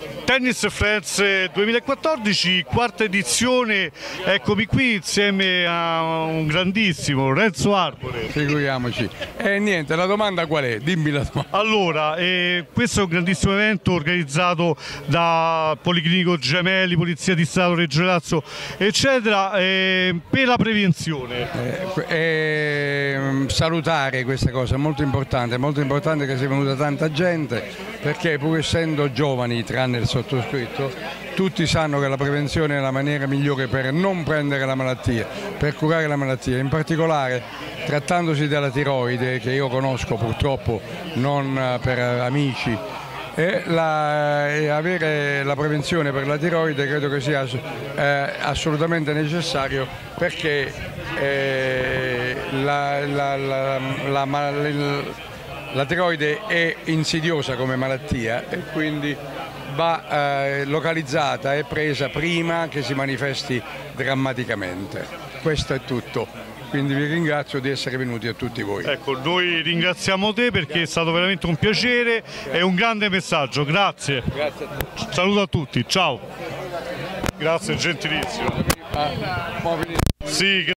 Tennis Friends 2014, quarta edizione, eccomi qui insieme a un grandissimo Renzo Arbore. Figuriamoci. E niente, la domanda qual è? Dimmi la domanda. Allora, questo è un grandissimo evento organizzato da Policlinico Gemelli, Polizia di Stato, Reggio Lazio, eccetera, per la prevenzione. Salutare questa cosa, è molto importante che sia venuta tanta gente, perché pur essendo giovani, tranne il sottoscritto, tutti sanno che la prevenzione è la maniera migliore per non prendere la malattia, per curare la malattia. In particolare, trattandosi della tiroide, che io conosco purtroppo non per amici, avere la prevenzione per la tiroide credo che sia assolutamente necessario, perché la tiroide è insidiosa come malattia e quindi va localizzata e presa prima che si manifesti drammaticamente. Questo è tutto. Quindi vi ringrazio di essere venuti a tutti voi. Ecco, noi ringraziamo te perché è stato veramente un piacere e un grande messaggio. Grazie. Grazie a te. Saluto a tutti, ciao. Grazie, gentilissimo. Sì,